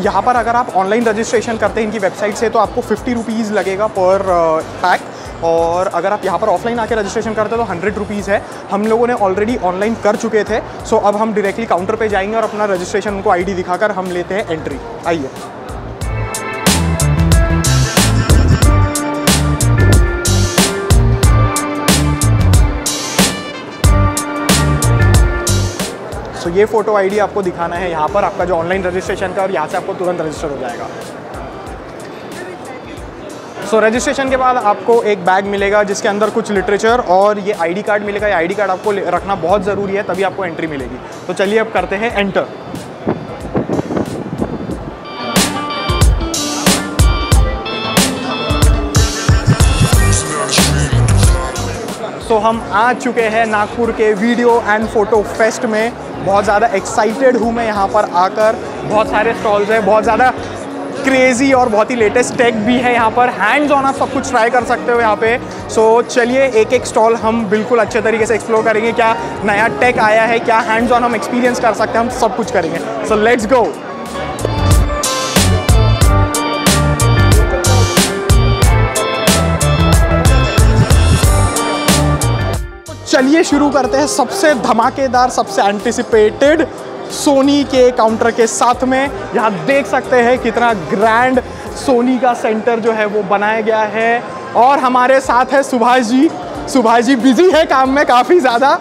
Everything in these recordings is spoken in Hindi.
यहाँ पर अगर आप ऑनलाइन रजिस्ट्रेशन करते हैं इनकी वेबसाइट से तो आपको 50 रुपीज़ लगेगा पर पैक, और अगर आप यहाँ पर ऑफलाइन आके रजिस्ट्रेशन करते हैं तो 100 रुपीज़ है। हम लोगों ने ऑलरेडी ऑनलाइन कर चुके थे, सो अब हम डायरेक्टली काउंटर पे जाएंगे और अपना रजिस्ट्रेशन उनको आईडी दिखाकर हम लेते हैं एंट्री। आइए। सो ये फ़ोटो आईडी आपको दिखाना है यहाँ पर, आपका जो ऑनलाइन रजिस्ट्रेशन का, और यहाँ से आपको तुरंत रजिस्टर हो जाएगा। सो रजिस्ट्रेशन के बाद आपको एक बैग मिलेगा जिसके अंदर कुछ लिटरेचर और ये आईडी कार्ड मिलेगा। ये आईडी कार्ड आपको रखना बहुत ज़रूरी है, तभी आपको एंट्री मिलेगी। तो चलिए अब करते हैं एंटर। तो हम आ चुके हैं नागपुर के वीडियो एंड फोटो फेस्ट में। बहुत ज़्यादा एक्साइटेड हूँ मैं यहाँ पर आकर। बहुत सारे स्टॉल्स हैं, बहुत ज़्यादा क्रेज़ी और बहुत ही लेटेस्ट टेक भी है यहाँ पर। हैंड्स ऑन आप सब कुछ ट्राई कर सकते हो यहाँ पे। सो चलिए एक एक स्टॉल हम बिल्कुल अच्छे तरीके से एक्सप्लोर करेंगे। क्या नया टेक आया है, क्या हैंड्स ऑन हम एक्सपीरियंस कर सकते हैं, हम सब कुछ करेंगे। So let's go. चलिए शुरू करते हैं सबसे धमाकेदार, सबसे एंटिसिपेटेड सोनी के काउंटर के साथ में। यहाँ देख सकते हैं कितना ग्रैंड सोनी का सेंटर जो है वो बनाया गया है, और हमारे साथ है सुभाष जी। सुभाष जी बिजी है काम में काफ़ी ज़्यादा।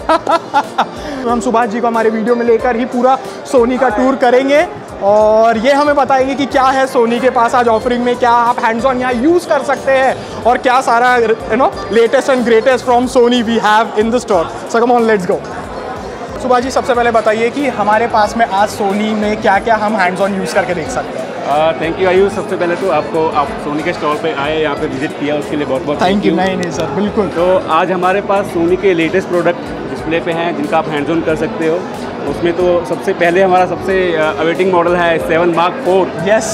तो हम सुभाष जी को हमारे वीडियो में लेकर ही पूरा सोनी का टूर करेंगे और ये हमें बताएंगे कि क्या है सोनी के पास आज ऑफरिंग में, क्या आप हैंड्स ऑन यहाँ यूज़ कर सकते हैं, और क्या सारा latest and greatest from Sony we have in the store. So come on, let's go. Subhash ji सबसे पहले बताइए कि हमारे पास में आज सोनी में क्या क्या हम हैंड्स ऑन यूज़ करके देख सकते हैं। Thank you Ayush. सबसे पहले तो आप सोनी के स्टॉल पे आए, यहाँ पे विजिट किया, उसके लिए बहुत बहुत थैंक यू। नहीं सर, बिल्कुल। तो आज हमारे पास सोनी के लेटेस्ट प्रोडक्ट डिस्प्ले पे हैं जिनका आप हैंड्स ऑन कर सकते हो। उसमें तो सबसे पहले हमारा सबसे अवेटिंग मॉडल है 7 Mark 4। यस,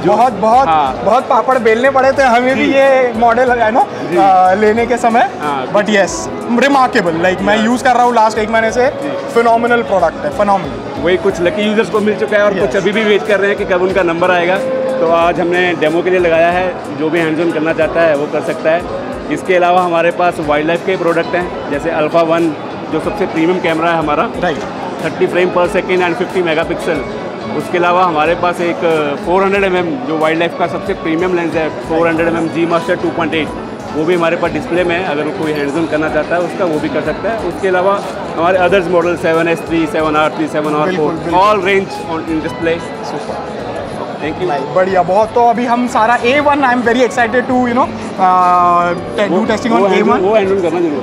बहुत पापड़ बेलने पड़े थे हमें भी ये मॉडल है ना लेने के समय, बट यस रिमार्केबल। लाइक मैं यूज़ कर रहा हूँ लास्ट 1 महीने से। फिनोमिनल प्रोडक्ट है, फिनोमिनल। वही कुछ लकी यूजर्स को मिल चुका है और कुछ अभी भी वेट कर रहे हैं कि कब उनका नंबर आएगा। तो आज हमने डेमो के लिए लगाया है, जो भी हैंड्स ऑन करना चाहता है वो कर सकता है। इसके अलावा हमारे पास वाइल्ड लाइफ के प्रोडक्ट हैं, जैसे अल्फा 1 जो सबसे प्रीमियम कैमरा है हमारा, 30 फ्रेम पर सेकेंड एंड 50 मेगापिक्सल। उसके अलावा हमारे पास एक 400 mm जो वाइल्ड लाइफ का सबसे प्रीमियम लेंस है, 400 mm जी मास्टर 2.8, वो भी हमारे पास डिस्प्ले में है। अगर कोई हैंड्स ऑन करना चाहता है उसका वो भी कर सकता है। उसके अलावा हमारे others model 7S3, 7R3, 7R4 all range on in display. Super, thank you. बढ़िया, बहुत। तो अभी हम सारा A1, I am very excited to do testing on A1। वो हैंड ऑन करना जरूर।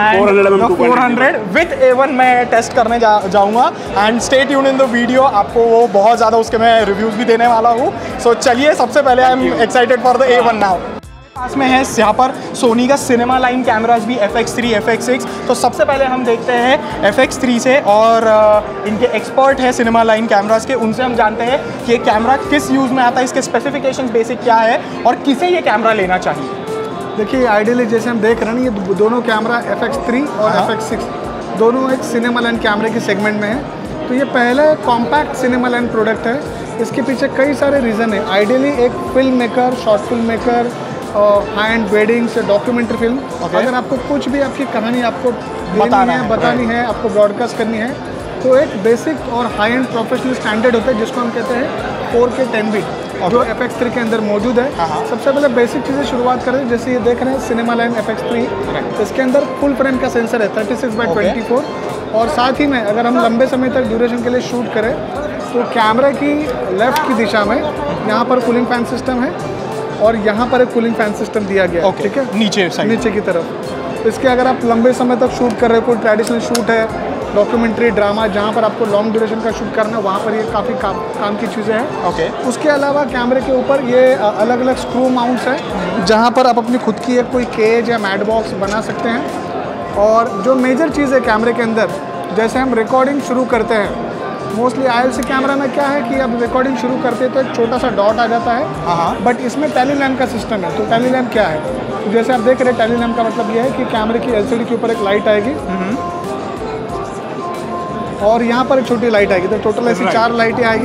400 विद A1 मैं टेस्ट करने जाऊँगा, and stay tuned in the video. आपको वो बहुत ज़्यादा उसके मैं रिव्यूज़ भी देने वाला हूँ। सो चलिए सबसे पहले I am excited for the A1 now. पास में है यहाँ पर सोनी का सिनेमा लाइन कैमराज भी FX3, FX6। तो सबसे पहले हम देखते हैं FX3 से, और इनके एक्सपर्ट है सिनेमा लाइन कैमराज के, उनसे हम जानते हैं कि ये कैमरा किस यूज़ में आता है, इसके स्पेसिफिकेशंस बेसिक क्या है, और किसे ये कैमरा लेना चाहिए। देखिए आइडियली जैसे हम देख रहे हैं ये दोनों कैमरा FX3 और FX6 दोनों एक सिनेमा लाइन कैमरे के सेगमेंट में है। तो ये पहला कॉम्पैक्ट सिनेमा लाइन प्रोडक्ट है। इसके पीछे कई सारे रीज़न है। आइडियली एक film maker, short film maker, and weddings या डॉक्यूमेंट्री फिल्म, अगर आपको कुछ भी आपकी कहानी आपको बतानी है, आपको ब्रॉडकास्ट करनी है, तो एक बेसिक और हाई एंड प्रोफेशनल स्टैंडर्ड होता है जिसको हम कहते हैं 4K 10 जो FX3 के अंदर मौजूद है। सबसे पहले बेसिक चीज़ें शुरुआत करें, जैसे ये देख रहे हैं सिनेमा लाइन FX3, इसके अंदर फुल फ्रेम का सेंसर है 36x24, और साथ ही में अगर हम लंबे समय तक ड्यूरेशन के लिए शूट करें तो कैमरा की लेफ्ट की दिशा में यहाँ पर कूलिंग फैन सिस्टम है, और यहाँ पर एक कूलिंग फैन सिस्टम दिया गया है। ठीक है, नीचे की तरफ। इसके अगर आप लंबे समय तक शूट कर रहे हो, कोई ट्रेडिशनल शूट है, डॉक्यूमेंट्री, ड्रामा, जहाँ पर आपको लॉन्ग ड्यूरेशन का शूट करना है, वहाँ पर ये काफ़ी काम की चीज़ें हैं। उसके अलावा कैमरे के ऊपर ये अलग अलग स्क्रू माउंट्स हैं, जहाँ पर आप अपनी खुद की एक कोई केज या मैट बॉक्स बना सकते हैं। और जो मेजर चीज़ है कैमरे के अंदर, जैसे हम रिकॉर्डिंग शुरू करते हैं, मोस्टली ILC कैमरा में क्या है कि अब रिकॉर्डिंग शुरू करते हैं तो एक छोटा सा डॉट आ जाता है, बट इसमें टेली लैम्प का सिस्टम है। तो टेली लैम्प क्या है, तो जैसे आप देख रहे हैं, टेली लैम्प का मतलब यह है कि कैमरे की LCD के ऊपर एक लाइट आएगी, और यहाँ पर एक छोटी लाइट आएगी, तो टोटल ऐसी 4 लाइटें आएगी,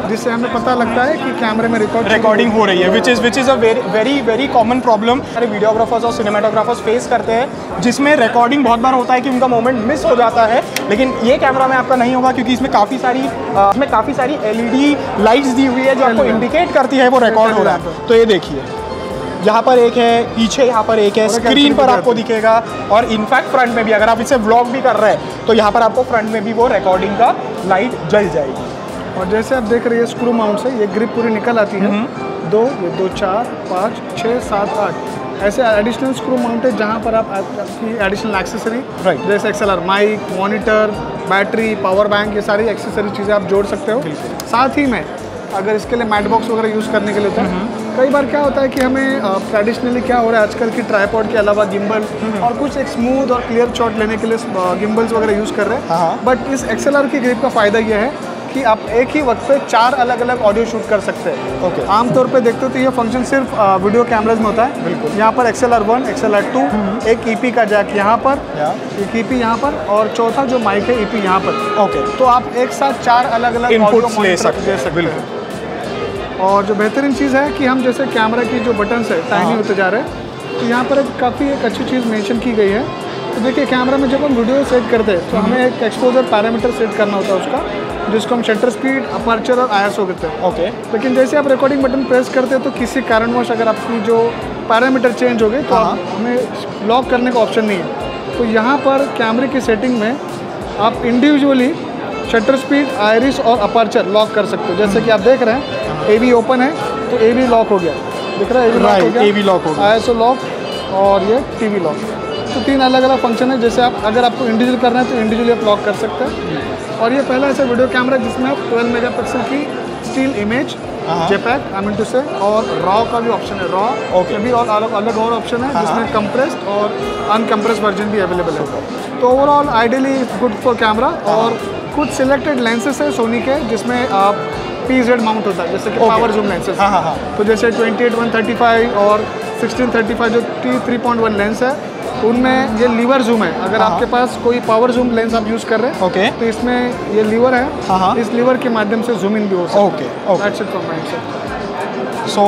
जिससे हमें पता लगता है कि कैमरे में रिकॉर्डिंग हो रही है, which is a very common problem सारे वीडियोग्राफर्स और सिनेमाटोग्राफर्स फेस करते हैं, जिसमें रिकॉर्डिंग बहुत बार होता है कि उनका मोमेंट मिस हो जाता है। लेकिन ये कैमरा में आपका नहीं होगा, क्योंकि इसमें काफ़ी सारी LED लाइट्स दी हुई है जो आपको इंडिकेट करती है वो रिकॉर्ड हो रहा है। तो ये देखिए, यहाँ पर एक है, पीछे यहाँ पर एक है, स्क्रीन पर आपको दिखेगा, और इनफैक्ट फ्रंट में भी अगर आप इसे व्लॉग भी कर रहे हैं तो यहाँ पर आपको फ्रंट में भी वो रिकॉर्डिंग का लाइट जल जाएगी। और जैसे आप देख रहे हैं स्क्रू माउंट से ये ग्रिप पूरी निकल आती है। 2, 4, 5, 6, 7, 8 ऐसे एडिशनल स्क्रू माउंट है जहाँ पर आप आपकी एडिशनल एक्सेसरी जैसे XLR mic, monitor, battery, power bank, ये सारी एक्सेसरी चीज़ें आप जोड़ सकते हो। साथ ही में अगर इसके लिए मैट बॉक्स वगैरह यूज़ करने के लिए होता है, कई बार क्या होता है कि हमें ट्रेडिशनली क्या हो रहा है आजकल की ट्राइपॉड के अलावा गिम्बल और कुछ एक स्मूथ और क्लियर शॉट लेने के लिए गिम्बल्स वगैरह यूज़ कर रहे हैं। बट इस XLR की ग्रिप का फ़ायदा ये है कि आप एक ही वक्त पे 4 अलग अलग ऑडियो शूट कर सकते हैं। आमतौर पे देखते हो तो ये फंक्शन सिर्फ वीडियो कैमराज में होता है। बिल्कुल। यहाँ पर XLR1, XLR2, एक EP का जैक यहाँ पर, एक EP यहाँ पर, और चौथा जो माइक है EP यहाँ पर। तो आप एक साथ 4 अलग अलग इनपुट्स ले सकते हैं। और जो बेहतरीन चीज़ है कि हम जैसे कैमरा की जो बटन्स है टाइनी होते जा रहे हैं, तो यहाँ पर काफ़ी एक अच्छी चीज़ मेंशन की गई है। तो देखिए कैमरा में जब हम वीडियो सेट करते हैं तो हमें एक एक्सपोजर पैरामीटर सेट करना होता है उसका, जिसको हम शटर स्पीड, अपर्चर और ISO कहते हैं। लेकिन जैसे आप रिकॉर्डिंग बटन प्रेस करते हैं तो किसी कारणवश अगर आपकी जो पैरामीटर चेंज हो गए तो हमें लॉक करने का ऑप्शन नहीं है। तो यहाँ पर कैमरे की सेटिंग में आप इंडिविजुअली शटर स्पीड, आयरिस और अपर्चर लॉक कर सकते हो। जैसे कि आप देख रहे हैं AB ओपन है तो AB लॉक हो गया, दिख रहा है AB लॉक हो गया, ISO लॉक और ये TV लॉक। तो 3 अलग अलग फंक्शन है। जैसे आप अगर आपको इंडिविजुअल करना है तो इंडिविजुअली आप लॉक कर सकते हैं। और ये पहला ऐसा वीडियो कैमरा जिसमें आप 12 मेगापिक्सल की still image, JPEG I mean to say, और रॉ का भी ऑप्शन है, रॉ भी, और अलग और ऑप्शन है जिसमें कंप्रेस्ड और अनकम्प्रेस्ड वर्जन भी अवेलेबल है। तो overall ideally good for camera. और कुछ सिलेक्टेड लेंसेज है सोनी के जिसमें आप PZ माउंट होता है, जैसे कि पावर जूम लेंसेज। तो जैसे 28-135 और 16-35 जो T3.1 लेंस है उनमें ये लीवर जूम है। अगर आपके पास कोई पावर जूम लेंस आप यूज़ कर रहे हैं तो इसमें ये लीवर है, इस लीवर के माध्यम से जूम इन भी हो सकता है। सो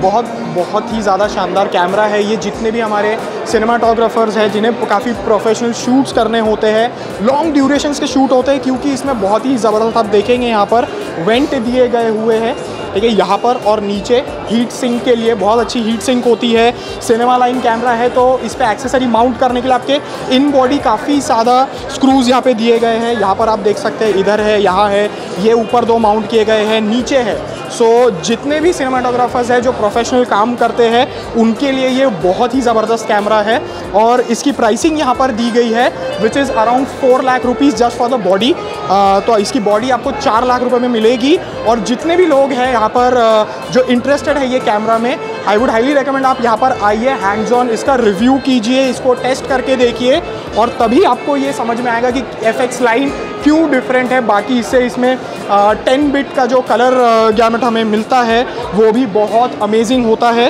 बहुत ही ज़्यादा शानदार कैमरा है ये। जितने भी हमारे सिनेमाटोग्राफर्स हैं जिन्हें काफ़ी प्रोफेशनल शूट्स करने होते हैं, लॉन्ग ड्यूरेशंस के शूट होते हैं, क्योंकि इसमें बहुत ही ज़बरदस्त आप देखेंगे यहाँ पर वेंट दिए गए हुए हैं, ठीक है, यहाँ पर, और नीचे हीट सिंक के लिए बहुत अच्छी हीट सिंक होती है। सिनेमा लाइन कैमरा है तो इस पर एक्सेसरी माउंट करने के लिए आपके इन बॉडी काफ़ी ज़्यादा स्क्रूज़ यहाँ पे दिए गए हैं। यहाँ पर आप देख सकते हैं, इधर है, यहाँ है, ये ऊपर 2 माउंट किए गए हैं, नीचे है। सो जितने भी सिनेमाटोग्राफर्स हैं जो प्रोफेशनल काम करते हैं उनके लिए ये बहुत ही ज़बरदस्त कैमरा है। और इसकी प्राइसिंग यहाँ पर दी गई है which is around 4 lakh rupees just for the body. तो इसकी बॉडी आपको 4 लाख रुपए में मिलेगी। और जितने भी लोग हैं यहाँ पर जो इंटरेस्टेड है ये कैमरा में, आई वुड हाईली रिकमेंड आप यहाँ पर आइए, हैंड्स ऑन इसका रिव्यू कीजिए, इसको टेस्ट करके देखिए, और तभी आपको ये समझ में आएगा कि FX लाइन क्यों डिफरेंट है बाकी इससे। इसमें 10 बिट का जो कलर गैमेट हमें मिलता है वो भी बहुत अमेजिंग होता है।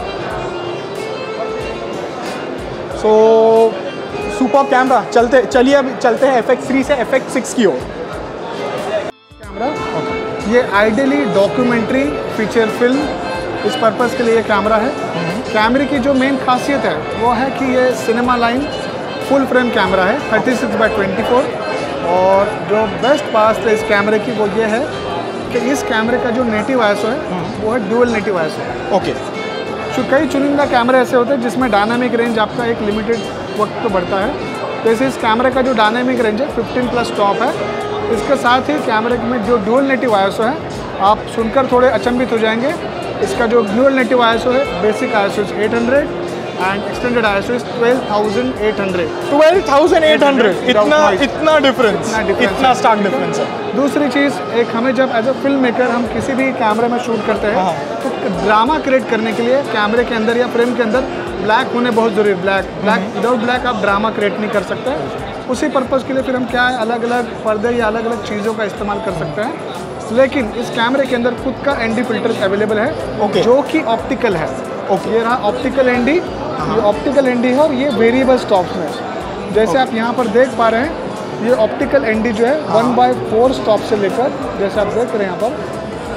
So super camera. चलिए अब चलते हैं FX3 से FX6 की ओर। कैमरा ये आइडियली डॉक्यूमेंट्री फीचर फिल्म इस पर्पज़ के लिए ये कैमरा है। कैमरे की जो मेन खासियत है वो है कि ये cinema line full frame camera है 36x24। और जो बेस्ट पास है इस कैमरे की वो ये है कि इस कैमरे का जो नेटिव ISO है वो है डुअल नेटिव ISO। तो कई चुनिंदा कैमरे ऐसे होते हैं जिसमें डायनामिक रेंज आपका एक लिमिटेड वक्त तो बढ़ता है। जैसे इस कैमरे का जो डायनामिक रेंज है 15+ टॉप है। इसके साथ ही कैमरे में जो डुअल नेटिव ISO है, आप सुनकर थोड़े अचंभित हो जाएंगे। इसका जो डुअल नेटिव ISO है, basic ISO is 800 and extended ISO is 12,800। 12,800 इतना डिफरेंस, इतना स्टार्क डिफरेंस है। दूसरी चीज़, एक हमें जब एज अ फिल्म मेकर हम किसी भी कैमरे में शूट करते हैं तो ड्रामा क्रिएट करने के लिए कैमरे के अंदर या फ्रेम के अंदर ब्लैक होने बहुत ज़रूरी है। ब्लैक विदाउट ब्लैक आप ड्रामा क्रिएट नहीं कर सकते। उसी पर्पज़ के लिए फिर हम क्या है, अलग अलग पर्दे या अलग अलग चीज़ों का इस्तेमाल कर सकते हैं। लेकिन इस कैमरे के अंदर खुद का ND फिल्टर अवेलेबल है जो कि ऑप्टिकल है। ये रहा ऑप्टिकल ND, ये ऑप्टिकल ND है और ये वेरिएबल स्टॉप्स में। जैसे आप यहाँ पर देख पा रहे हैं, ये ऑप्टिकल ND जो है 1/4 स्टॉप से लेकर, जैसे आप देख रहे हैं यहाँ पर,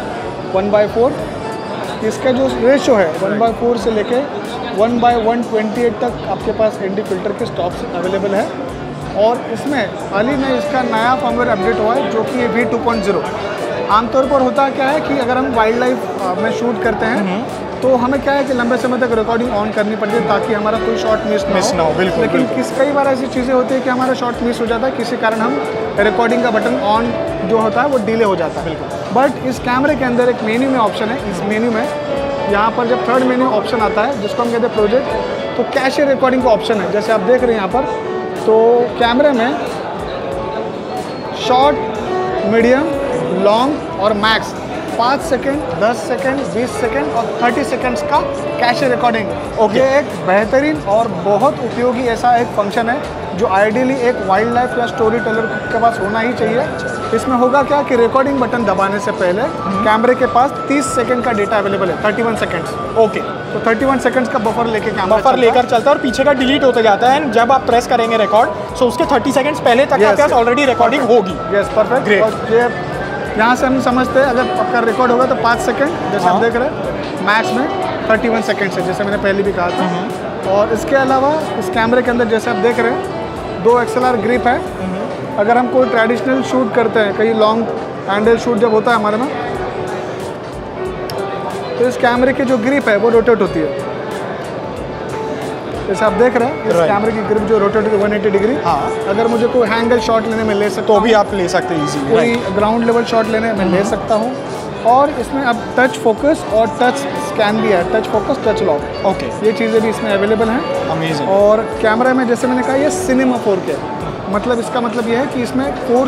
1/4। इसका जो रेशो है 1/4 से लेके 1/128 तक आपके पास ND फिल्टर के स्टॉक्स अवेलेबल है। और इसमें हाल ही में इसका नया फर्मवेयर अपडेट हुआ है जो कि V2.0। आमतौर पर होता क्या है कि अगर हम वाइल्ड लाइफ में शूट करते हैं तो हमें क्या है कि लंबे समय तक रिकॉर्डिंग ऑन करनी पड़ती है ताकि हमारा कोई शॉट मिस ना हो। बिल्कुल। लेकिन कई बार ऐसी चीज़ें होती है कि हमारा शॉट मिस हो जाता है, किसी कारण हम रिकॉर्डिंग का बटन ऑन जो होता है वो डिले हो जाता है। बिल्कुल। बट इस कैमरे के अंदर एक मेन्यू में ऑप्शन है। इस मेन्यू में यहाँ पर जब थर्ड मेन्यू ऑप्शन आता है जिसको हम कहते हैं प्रोजेक्ट, तो कैशे रिकॉर्डिंग का ऑप्शन है। जैसे आप देख रहे हैं यहाँ पर, तो कैमरे में शॉर्ट, मीडियम, लॉन्ग और मैक्स 5 सेकंड, 10 सेकंड, 20 सेकंड और 30 सेकंड्स का कैशे रिकॉर्डिंग। ये एक बेहतरीन और बहुत उपयोगी ऐसा एक फंक्शन है जो आइडियली एक वाइल्ड लाइफ या स्टोरी टेलर के पास होना ही चाहिए। इसमें होगा क्या कि रिकॉर्डिंग बटन दबाने से पहले कैमरे के पास 30 सेकंड का डेटा अवेलेबल है, 31 सेकंड्स। ओके, तो 31 सेकंड्स का बफर लेके बफर लेकर चलता है और पीछे का डिलीट होते जाता है। जब आप प्रेस करेंगे रिकॉर्ड, सो उसके 30 सेकंड्स पहले तक आपके पास ऑलरेडी रिकॉर्डिंग होगी। Yes, perfect. ग्रेट। और ये यहाँ से हम समझते हैं अगर आपका रिकॉर्ड होगा तो 5 सेकंड, जैसे आप देख रहे हैं, मैक्स में 31 सेकंड है, जैसे मैंने पहले भी कहा था। और इसके अलावा इस कैमरे के अंदर जैसे आप देख रहे हैं 2 XLR ग्रिप है। अगर हम कोई ट्रेडिशनल शूट करते हैं, कहीं लॉन्ग हैंडल शूट जब होता है हमारे में, तो इस कैमरे की जो ग्रिप है वो रोटेट होती है। जैसे आप देख रहे हैं इस कैमरे की ग्रिप जो रोटेट होती है 180 डिग्री। हाँ। अगर मुझे कोई हैंगल शॉट लेने में ले सकता तो भी आप ले सकते हैं इजीली। कोई ग्राउंड लेवल शॉट लेने में ले सकता हूँ। और इसमें अब टच फोकस और टच स्कैन भी है, touch focus, touch lock. Okay, ये चीज़ें भी इसमें अवेलेबल हैं। अमेजिंग। और कैमरा में जैसे मैंने कहा ये सिनेमा 4K, मतलब इसका मतलब ये है कि इसमें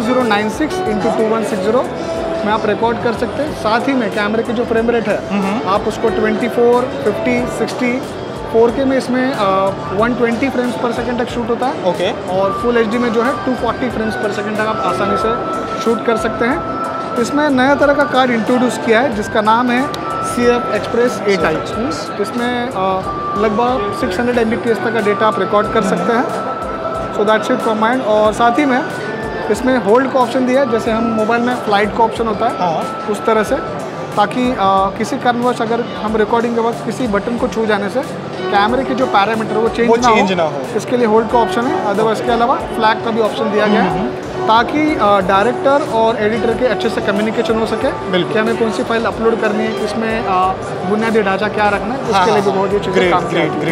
4096x2160 में आप रिकॉर्ड कर सकते हैं। साथ ही में कैमरे की जो फ्रेम रेट है आप उसको 24, 50, 60, 4K में इसमें 120 फ्रेम्स पर सेकंड तक शूट होता है। ओके। और फुल HD में जो है 240 फ्रेम्स पर सेकंड तक आप आसानी से शूट कर सकते हैं। इसमें नया तरह का कार्ड इंट्रोड्यूस किया है जिसका नाम है CF Express A-Type। इसमें लगभग 600 Mbps तक का डेटा आप रिकॉर्ड कर सकते हैं। So that's it from mind. और साथ ही में इसमें होल्ड का ऑप्शन दिया है, जैसे हम मोबाइल में फ्लाइट का ऑप्शन होता है उस तरह से, ताकि किसी कारणवश अगर हम रिकॉर्डिंग के वक्त किसी बटन को छू जाने से कैमरे के जो पैरामीटर वो चेंज ना हो। इसके लिए होल्ड का ऑप्शन है। अदरवाइज इसके अलावा फ्लैग का भी ऑप्शन दिया गया है ताकि डायरेक्टर और एडिटर के अच्छे से कम्युनिकेशन हो सके कि हमें कौन सी फाइल अपलोड करनी है, इसमें बुनियादी ढांचा क्या रखना है, उसके लिए भी बहुत ही चीज़ें काम की जाती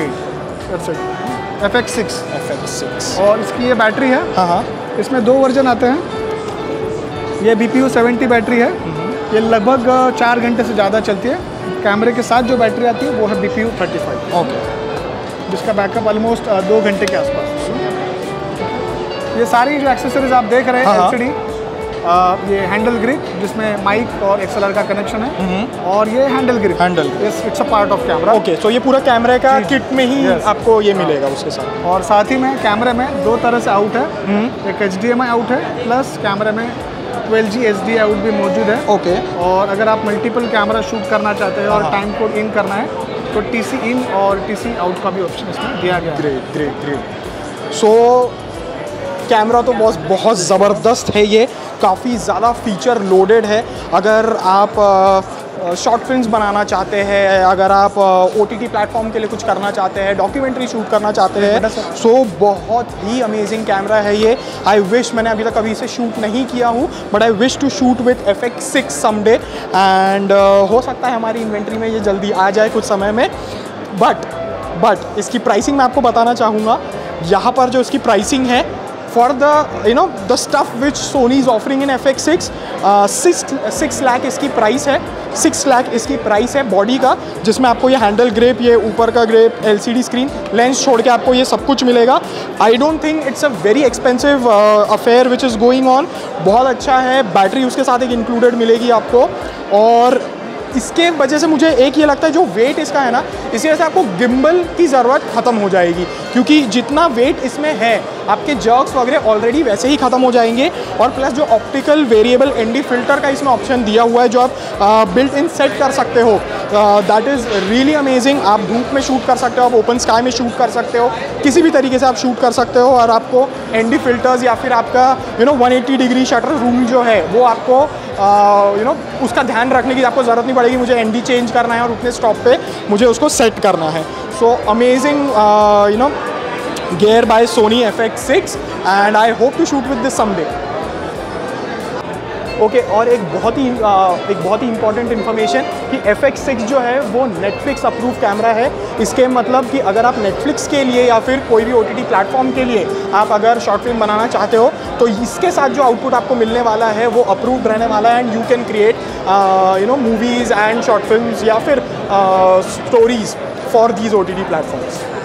है। FX6 और इसकी ये बैटरी है। इसमें 2 वर्जन आते हैं। ये BPU 70 बैटरी है। ये लगभग 4 घंटे से ज़्यादा चलती है। कैमरे के साथ जो बैटरी आती है वो है BPU 35। ओके, जिसका बैकअप ऑलमोस्ट 2 घंटे के आसपास। ये सारी जो एक्सेसरीज आप देख रहे हैं LCD, ये हैंडल ग्रिप जिसमें माइक और XLR का कनेक्शन है, और ये handle grip, it's a part of camera. Okay, so ये पूरा कैमरे का किट में ही आपको ये मिलेगा उसके साथ। और साथ ही में कैमरे में 2 तरह से आउट है। एक HDMI आउट है, प्लस कैमरे में 12G SD आउट भी मौजूद है। ओके। और अगर आप मल्टीपल कैमरा शूट करना चाहते हैं और टाइम कोड इन करना है तो TC इन और TC आउट का भी ऑप्शन इसमें दिया गया है। ग्रेट। सो कैमरा तो बहुत ज़बरदस्त है। ये काफ़ी ज़्यादा फीचर लोडेड है। अगर आप शॉर्ट फिल्म्स बनाना चाहते हैं, अगर आप OTT प्लेटफॉर्म के लिए कुछ करना चाहते हैं, डॉक्यूमेंट्री शूट करना चाहते हैं, सो बहुत ही अमेजिंग कैमरा है ये। आई विश, मैंने अभी तक कभी इसे शूट नहीं किया हूँ, but I wish to shoot with FX6 someday. And हो सकता है हमारी इन्वेंट्री में ये जल्दी आ जाए कुछ समय में। बट इसकी प्राइसिंग मैं आपको बताना चाहूँगा। यहाँ पर जो इसकी प्राइसिंग है for the stuff which Sony is offering in FX6, 6 lakh इसकी प्राइस है। 6 लाख इसकी प्राइस है बॉडी का, जिसमें आपको ये हैंडल ग्रिप, ये ऊपर का ग्रिप, LCD स्क्रीन, लेंस छोड़ के आपको ये सब कुछ मिलेगा। I don't think it's a very expensive affair which is going on. बहुत अच्छा है। बैटरी उसके साथ एक इंक्लूडेड मिलेगी आपको। और इसके वजह से मुझे एक ये लगता है, जो वेट इसका है ना, इसी वजह से आपको गिम्बल की ज़रूरत ख़त्म हो जाएगी, क्योंकि जितना वेट इसमें है आपके जर्क्स वगैरह ऑलरेडी वैसे ही ख़त्म हो जाएंगे। और प्लस जो ऑप्टिकल वेरिएबल ND फिल्टर का इसमें ऑप्शन दिया हुआ है, जो आप बिल्ट इन सेट कर सकते हो, दैट इज़ रियली अमेजिंग। आप धूप में शूट कर सकते हो, आप ओपन स्काई में शूट कर सकते हो, किसी भी तरीके से आप शूट कर सकते हो। और आपको ND फिल्टर्स या फिर आपका 180 डिग्री शटर रूम जो है वो आपको उसका ध्यान रखने की आपको ज़रूरत नहीं पड़ेगी, मुझे एनडी चेंज करना है और उतने स्टॉप पे मुझे उसको सेट करना है। So amazing gear by Sony FX6 and I hope to shoot with this someday. Okay और एक बहुत ही इंपॉर्टेंट इन्फॉर्मेशन कि FX6 जो है वो नेटफ्लिक्स अप्रूव कैमरा है। इसके मतलब कि अगर आप नेटफ्लिक्स के लिए या फिर कोई भी OTT प्लेटफॉर्म के लिए आप अगर शॉर्ट फिल्म बनाना चाहते हो तो इसके साथ जो आउटपुट आपको मिलने वाला है वो अप्रूव्ड रहने वाला है and you can create movies and short films या फिर stories for these OTT platforms.